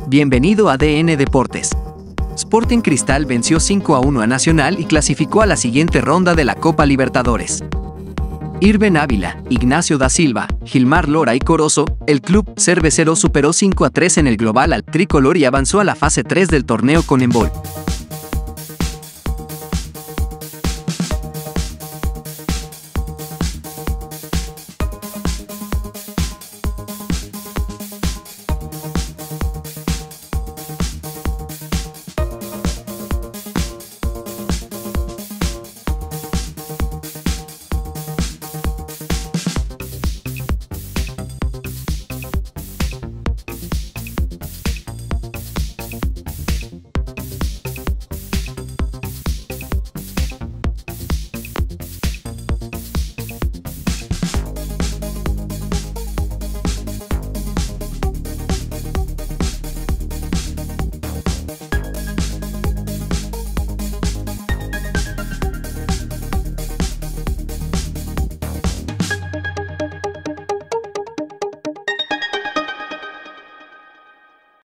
Bienvenido a DN Deportes. Sporting Cristal venció 5-1 a Nacional y clasificó a la siguiente ronda de la Copa Libertadores. Irben Ávila, Ignacio da Silva, Gilmar Lora y Corozo, el club cervecero superó 5-3 en el global al tricolor y avanzó a la fase 3 del torneo Conmebol.